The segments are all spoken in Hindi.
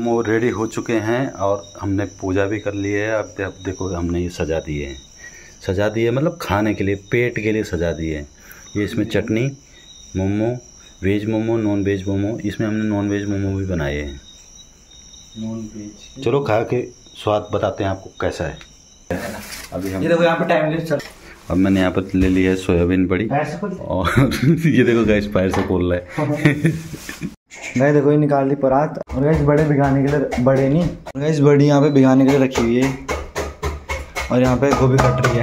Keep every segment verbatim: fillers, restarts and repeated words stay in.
मोमो रेडी हो चुके हैं और हमने पूजा भी कर ली है। अब अब देखो हमने ये सजा दिए हैं, सजा दिए मतलब खाने के लिए, पेट के लिए सजा दिए। ये इसमें chutney, momo, veg momo, non veg momo. इसमें हमने नॉन वेज मोमो भी बनाए हैं। नॉन वेज चलो खा के स्वाद बताते हैं आपको कैसा है। अभी हम ये देखो यहाँ पे टाइम वेस्ट चल। अब मैंने यहाँ पर ले ली है सोयाबीन बड़ी और ये देखो गैस पैर से खोल रहा है। गैस देखो ये निकाल दी परात और गैस बड़े भिगाने के लिए, बड़े नहीं गैस बड़ी यहाँ पे भिगाने के लिए रखी हुई है। और यहाँ पे गोभी कट रही है।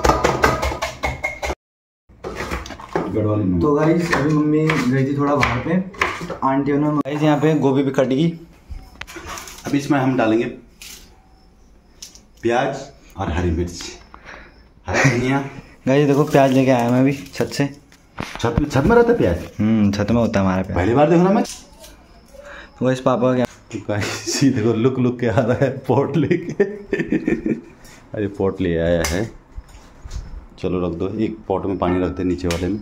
तो गाइस अभी मम्मी गई थी थोड़ा बाहर पे, तो आंटी ने गाइस यहाँ पे गोभी भी कट गई। अब इसमें हम डालेंगे प्याज और हरी मिर्च, हरा धनिया। गाइस देखो प्याज लेके आया मैं अभी छत से। छत में छत में रहता है प्याज? हम्म छत में होता है हमारा प्याज। पहली बार देखो ना मैं। तो गाइस पापा क्या तो गाइस देखो लुक लुक के आ रहा है पॉट लेके। अरे पॉट ले आया है, चलो रख दो। एक पॉट में पानी रखते नीचे वाले में,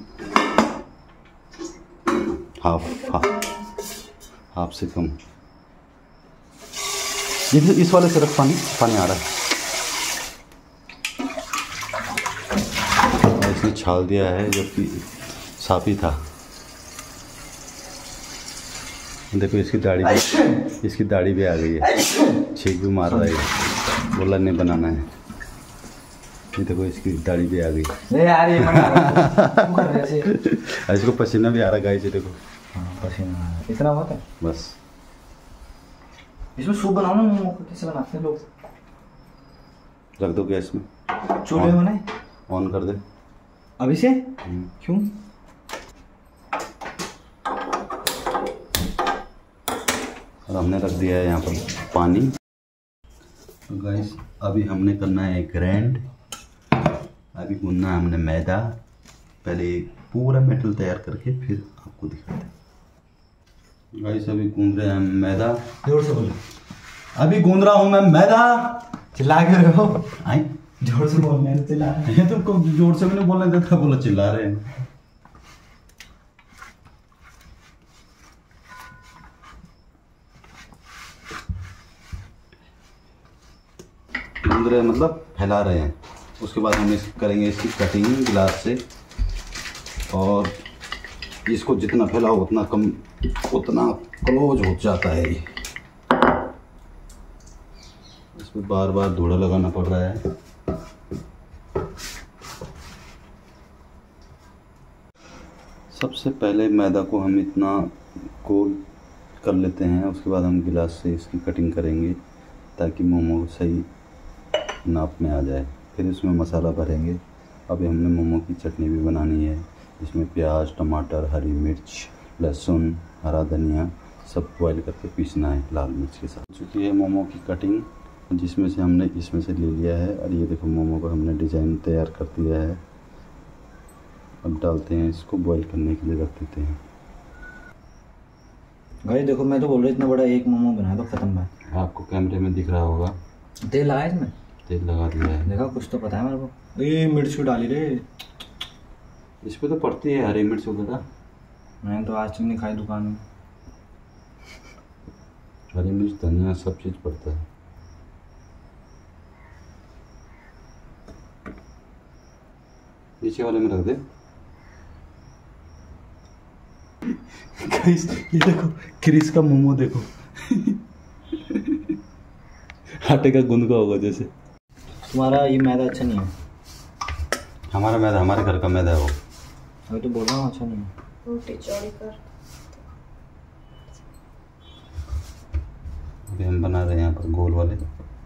हाफ हाफ हाफ से कम। इस वाले से रख, पानी पानी आ रहा है। इसने छाल दिया है जबकि साफ ही था। देखो इसकी दाढ़ी भी, इसकी दाढ़ी भी आ गई है, छींक भी मार रहा है, बोला नहीं बनाना है। ये देखो इसकी दाढ़ी भी आ गई। नहीं यार ये मना इसको पसीना भी आ रहा है। देखो हाँ पसीना इतना होता है बस। इसमें सूप बनाओ ना, मोमो कैसे बनाते हैं लोग। रख दो गैस में, चूल्हे में बनाए, ऑन कर दे अभी से। क्यों? और हमने रख दिया है यहाँ पर पानी। तो गाइस अभी हमने करना है ग्राइंड। अभी गूंदना है हमने मैदा। पहले पूरा मेटल तैयार करके फिर आपको दिखाते हैं। गाइस अभी गूंद रहे हैं मैदा। जोर से बोलो। अभी गूंद रहा हूँ मैं मैदा। चिल्ला के रहो। आई जोर से बोलने हैं, चिल्ला ये तो जोर से भी नहीं बोलने देता, बोला चिल्ला रहे हैं। गूंद रहे हैं मतलब फैला रहे हैं। उसके बाद हम इस करेंगे इसकी कटिंग गिलास से, और इसको जितना फैलाओ उतना कम, उतना क्लोज हो जाता है ये। इसमें बार बार धूड़ा लगाना पड़ रहा है। सबसे पहले मैदा को हम इतना गोल कर लेते हैं, उसके बाद हम गिलास से इसकी कटिंग करेंगे ताकि मोमो सही नाप में आ जाए। फिर इसमें मसाला भरेंगे। अभी हमने मोमो की चटनी भी बनानी है, जिसमें प्याज, टमाटर, हरी मिर्च, लहसुन, हरा धनिया सब बॉयल करके पीसना है लाल मिर्च के साथ। चूँकि ये मोमो की कटिंग जिसमें से हमने इसमें से ले लिया है, और ये देखो मोमो का हमने डिज़ाइन तैयार कर दिया है। अब डालते हैं इसको, बॉईल करने के लिए रख देते हैं। भाई देखो मैं तो बोल रहा इतना बड़ा एक मोमो बना दो खत्म बात। आपको कैमरे में दिख रहा होगा। तेल लगाया इसमें? तेल लगा दिया है। देखा कुछ तो पता है मेरे को। ये मिर्च क्यों डाली रे? इस पे तो पड़ती है हरी मिर्च वगैरह। मैंने तो आज तक नहीं खाई दुकान में। हरी मिर्च, धनिया सब चीज़ पड़ता है। नीचे वाले में रख दे। गाइस ये देखो क्रिस का मोमो देखो। आटे का गूंद का होगा जैसे। तुम्हारा ये मैदा अच्छा नहीं है। हमारा मैदा, हमारे घर का मैदा है वो। अभी तो बोल रहा हूँ अच्छा नहीं है। रोटी चौड़ी कर। अभी हम बना रहे हैं यहाँ पर गोल वाले।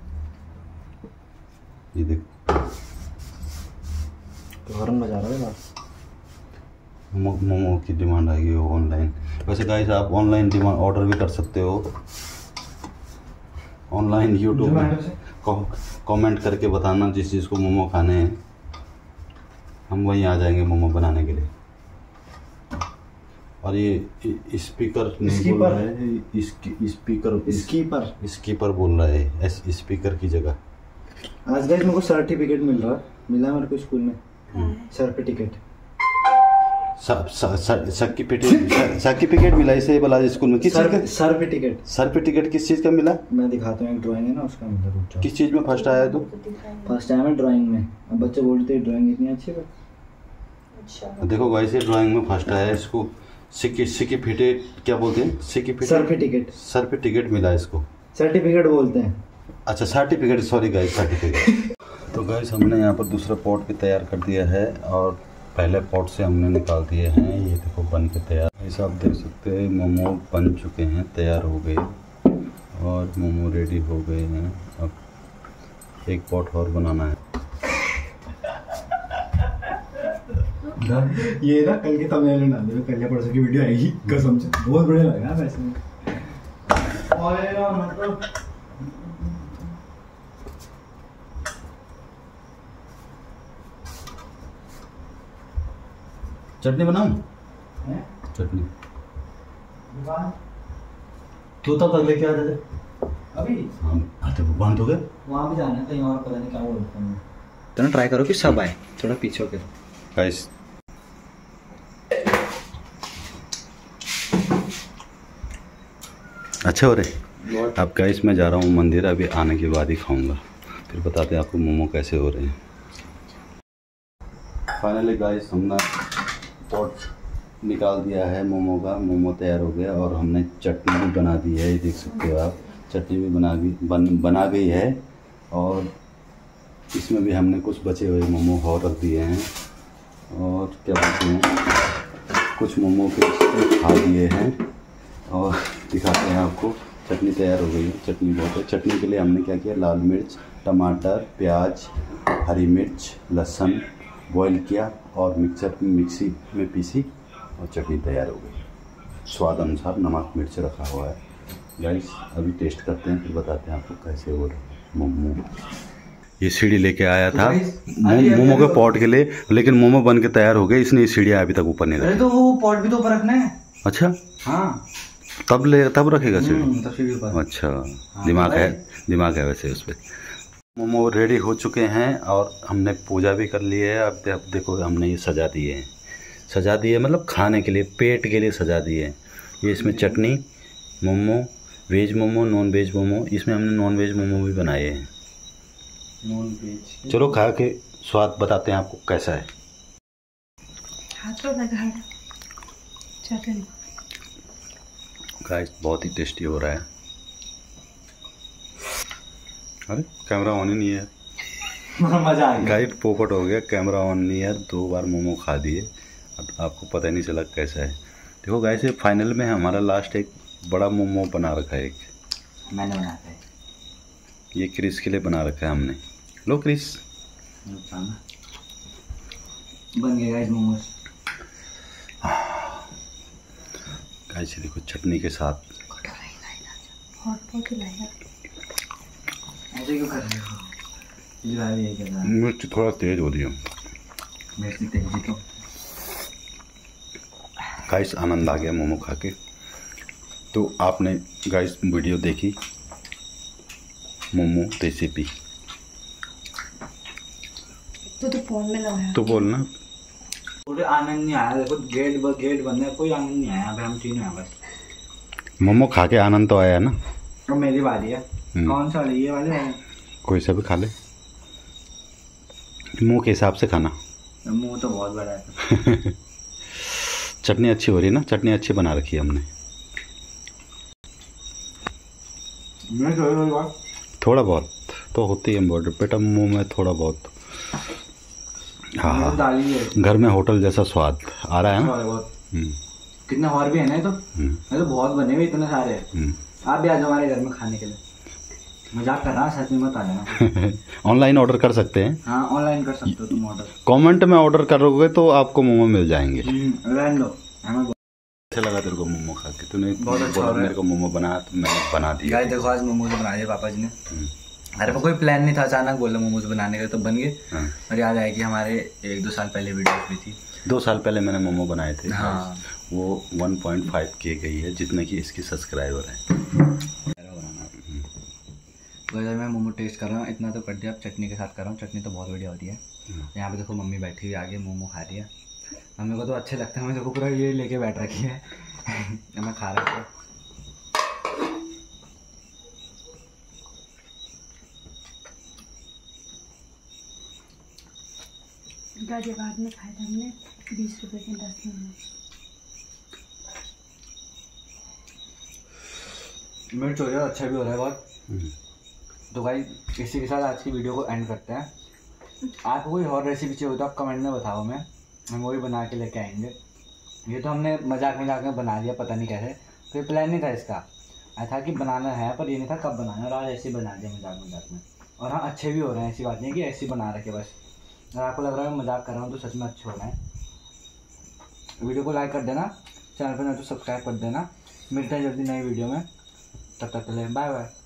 ये देखो तो हॉर्न बजा रहा है बस। मोमो की डिमांड आएगी वो ऑनलाइन। वैसे गाइस आप ऑनलाइन डिमांड ऑर्डर भी कर सकते हो। ऑनलाइन यूट्यूब में कमेंट करके बताना जिस चीज़ को मोमो खाने हैं, हम वहीं आ जाएंगे मोमो बनाने के लिए। और ये स्पीकर नहीं बोल रहा है, इसकी स्पीकर स्कीपर स्कीपर बोल रहा है, स्पीकर की जगह। आज गाइस मेरे को सर्टिफिकेट मिल रहा है, मिला मेरे को स्कूल में सर्टिफिकेट। सर्टिफिकेट सर्टिफिकेट मिला इसे बालाजी स्कूल में किस चीज़ का? सर्टिफिकेट। सर्टिफिकेट किस चीज़ का मिला? मैं दिखाता हूँ, एक ड्राइंग है ना उसका मिला। रुक जाओ। किस चीज़ में फर्स्ट आया तू? फर्स्ट आया मैं ड्राइंग में। अब बच्चे बोलते हैं ड्राइंग इतनी अच्छी है। अच्छा देखो गाइस, ये ड्राइंग में फर्स्ट आया, इसको सर्टिफिकेट क्या बोलते हैं? सर्टिफिकेट सर्टिफिकेट मिला इसको, सर्टिफिकेट बोलते हैं। अच्छा सर्टिफिकेट, सॉरी गाइस सर्टिफिकेट। तो गाइस हमने यहाँ पर दूसरा पॉट भी तैयार कर दिया है और पहले पॉट से हमने निकाल दिए हैं। ये देखो बन के तैयार। ऐसा आप देख सकते हैं मोमो बन चुके हैं, तैयार हो गए और मोमो रेडी हो गए हैं। अब एक पॉट और बनाना है। ये ना कल के तमिल में डाल दो, कल या परसों की वीडियो आएगी कसम से, बहुत बढ़िया लग रहा है वैसे में। और यार मतलब चटनी बनाऊं? चटनी तो तब तक लेके आ जाते अभी। हाँ आते वो बंद हो गए, वहाँ भी जाना है कहीं और, पता नहीं क्या बोलते हैं। तो ना ट्राई करो कि सब आए, थोड़ा पीछे होके गाइस। अच्छे हो रहे। अब गाइस मैं जा रहा हूँ मंदिर, अभी आने के बाद ही खाऊंगा, फिर बताते हैं आपको मोमो कैसे हो रहे हैं। फाइनली गाइस हमने पॉट निकाल दिया है मोमो का, मोमो तैयार हो गया और हमने चटनी भी बना दी है। ये देख सकते हो आप, चटनी भी बना गई बन बना गई है और इसमें भी हमने कुछ बचे हुए मोमो और रख दिए हैं और क्या बोलते हैं, कुछ मोमो के खा दिए हैं और दिखाते हैं आपको। चटनी तैयार हो गई है, चटनी बहुत है। चटनी के लिए हमने क्या किया, लाल मिर्च, टमाटर, प्याज, हरी मिर्च, लहसुन बॉईल किया और मिक्सर मिक्सी में पीसी और चटनी तैयार हो गई। स्वाद अनुसार नमक मिर्च रखा हुआ है। गाइस अभी टेस्ट करते हैं, फिर बताते हैं आपको कैसे हो रहा मोमो। ये सीढ़ी लेके आया था मोमो के पॉट के लिए, लेकिन मोमो बन के तैयार हो गए, इसने ये सीढ़ी अभी तक ऊपर नहीं रखी। तो वो पॉट भी तो ऊपर रखना है। अच्छा हाँ, तब ले तब रखेगा सीढ़ी। तब सीढ़ी ऊपर। अच्छा दिमाग है, दिमाग है वैसे उस पर। मोमो रेडी हो चुके हैं और हमने पूजा भी कर ली है। अब अब देखो हमने ये सजा दिए हैं, सजा दिए मतलब खाने के लिए, पेट के लिए सजा दिए हैं। ये इसमें chutney, momo, veg momo, non veg momo, इसमें हमने नॉन वेज मोमो भी बनाए हैं। नॉन वेज चलो खा के स्वाद बताते हैं आपको कैसा है। चटनी गाइस बहुत ही टेस्टी हो रहा है। अरे कैमरा ऑन ही नहीं है, मजा आ गया। गाइस पोपट हो गया, कैमरा ऑन नहीं है। दो बार मोमो खा दिए, अब आपको पता ही नहीं चला कैसा है। देखो गाइस ये फाइनल में हमारा लास्ट एक बड़ा मोमो बना रखा है। एक मैंने बनाया है, ये क्रिस के लिए बना रखा है हमने। लो क्रिस, बन गया गाइस मोमोस। गाइस देखो चटनी के साथ। हॉट पॉट लाएगा। ऐसे क्यों कर रहे हो? ये क्या था? मिर्च थोड़ा तेज हो रही है। मिर्च तेज ही तो। गाइस आनंद आ गया मोमो खा के। तो आपने गाइस वीडियो देखी मोमो रेसिपी, तो तो फोन में लगाया तो बोलना। पूरे आनंद नहीं आया। देखो गेट ब गेट बंद है, कोई आनंद नहीं आया। अभी हम तीनों हैं बस। मोमो खा के आनंद तो आया ना। तो मेरी बारी है। कौन सा वाले? ये वाले वाले कोई सा भी खा ले, मुंह के हिसाब से खाना। मुंह तो बहुत बड़ा है। चटनी अच्छी हो रही है ना, चटनी अच्छी बना रखी है हमने। मैं तो थोड़ा बहुत तो होती है बॉर्डर बेटा, मुंह में थोड़ा बहुत। हाँ हाँ, घर में होटल जैसा स्वाद आ रहा है ना। कितने और भी है ना, तो मैं तो बहुत बने हुए इतने सारे। आप भी आज हमारे घर में खाने के लिए। मजाक कर रहा है, सच में मत आ जाना। ऑनलाइन ऑर्डर कर सकते हैं। हाँ ऑनलाइन कर सकते हो तुम ऑर्डर। कमेंट में ऑर्डर करोगे तो आपको मोमो मिल जाएंगे। रहने दो। अच्छा लगा तेरे को मोमो खा के? तूने बहुत अच्छा बोला मेरे को मोमो बना, तो मैंने बना दिया। गाइस देखो आज मोमोज बना दिए पापा जी ने। अरे कोई प्लान नहीं था, अचानक बोला मोमोज बनाने का, तो बन गए। और याद आया कि हमारे एक दो साल पहले वीडियो हुई थी। दो साल पहले मैंने मोमो बनाए थे। हाँ वो वन पॉइंट फाइव के गई है, जितने की इसकी सब्सक्राइबर है। अगर मैं मोमो टेस्ट कर रहा हूँ, इतना तो कर दिया। अब चटनी के साथ कर रहा हूँ, चटनी तो बहुत बढ़िया होती है। यहाँ पे देखो मम्मी बैठी हुई आगे मोमो खा रही है। मेरे को तो अच्छे लगते हैं, मेरे को पूरा ये लेके बैठ रखी है मैं खा रहा हूँ। गाजियाबाद में खाए थे हमने बीस रुपए के दस मोमोज। मिर्च हो रहा है, अच्छा भी हो रहा है बहुत। तो भाई इसी के साथ आज की वीडियो को एंड करते हैं। आपको कोई और रेसिपी चाहिए हो तो आप कमेंट में बताओ, मैं हम वही बना के लेके आएंगे। ये तो हमने मजाक मजाक में बना दिया, पता नहीं कैसे, तो ये प्लान नहीं था इसका। ऐसा कि बनाना है पर ये नहीं था कब बनाना, और आज ऐसे ही बना दिया मजाक मजाक में। और हाँ अच्छे भी हो रहे हैं, ऐसी बात नहीं कि ऐसे ही बना रखे बस। अगर आपको लग रहा है मैं मजाक कर रहा हूँ तो सच में अच्छे हो रहे हैं। वीडियो को लाइक कर देना, चैनल पर नहीं तो सब्सक्राइब कर देना। मिलते हैं जल्दी नई वीडियो में, तब तक के लिए बाय बाय।